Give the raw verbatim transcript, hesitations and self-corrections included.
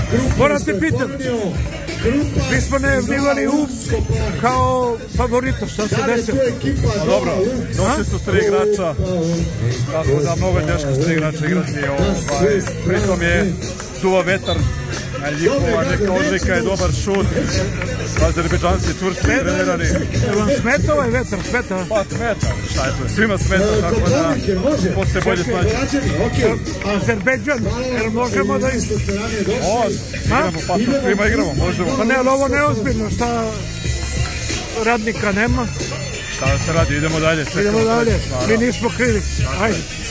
Moram te pitam, mi smo najavljivali U kao favorito, šta se desilo? Pa dobro, došli su tri igrača, tako da mnogo je teško s tri igrača igrati. Pritom je duva vetar, a njihova neka odlika je dobar šut. Azerbejdžanci čvrsti trenirani. Jel vam smeta ovaj vetar, smeta? Pa smeta, šta je to, svima smeta, tako da posle bolje snaći. Azerbejdžan, jel možemo da isto? On, igramo, pa to svima igramo, možemo. Pa ne, ali ovo neozbiljno, šta radnika nema? Šta da se radi, idemo dalje. Idemo dalje, mi nismo krivi, ajde.